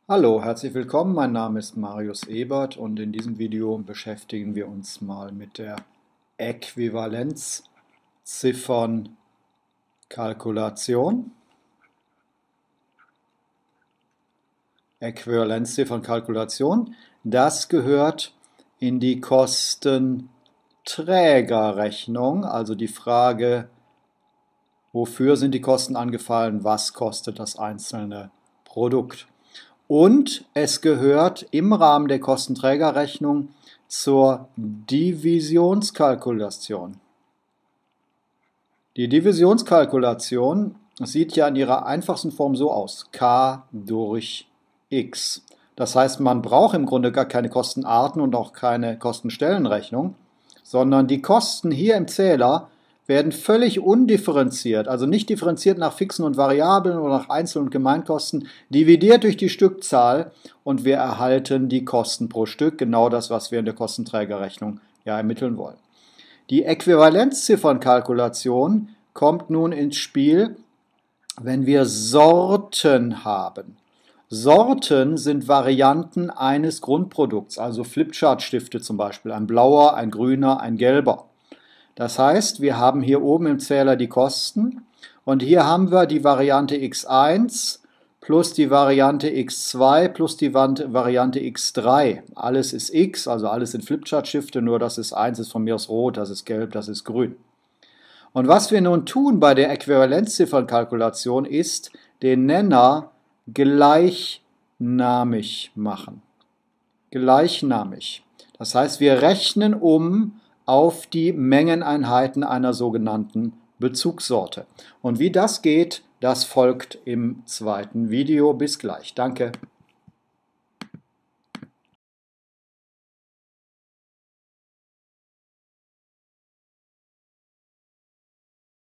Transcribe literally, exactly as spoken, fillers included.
Hallo, herzlich willkommen. Mein Name ist Marius Ebert und in diesem Video beschäftigen wir uns mal mit der Äquivalenzziffernkalkulation. Äquivalenzziffernkalkulation, das gehört in die Kostenträgerrechnung, also die Frage, wofür sind die Kosten angefallen, was kostet das einzelne Produkt. Und es gehört im Rahmen der Kostenträgerrechnung zur Divisionskalkulation. Die Divisionskalkulation sieht ja in ihrer einfachsten Form so aus: K durch X. Das heißt, man braucht im Grunde gar keine Kostenarten und auch keine Kostenstellenrechnung, sondern die Kosten hier im Zähler werden völlig undifferenziert, also nicht differenziert nach Fixen und Variablen oder nach Einzel- und Gemeinkosten, dividiert durch die Stückzahl und wir erhalten die Kosten pro Stück, genau das, was wir in der Kostenträgerrechnung ja ermitteln wollen. Die Äquivalenzziffernkalkulation kommt nun ins Spiel, wenn wir Sorten haben. Sorten sind Varianten eines Grundprodukts, also Flipchart-Stifte zum Beispiel, ein blauer, ein grüner, ein gelber. Das heißt, wir haben hier oben im Zähler die Kosten und hier haben wir die Variante x eins plus die Variante x zwei plus die Variante x drei. Alles ist x, also alles sind Flipchart-Stifte, nur das ist eins, ist von mir aus rot, das ist gelb, das ist grün. Und was wir nun tun bei der Äquivalenzziffernkalkulation ist, den Nenner gleichnamig machen. Gleichnamig. Das heißt, wir rechnen um auf die Mengeneinheiten einer sogenannten Bezugssorte. Und wie das geht, das folgt im zweiten Video. Bis gleich. Danke.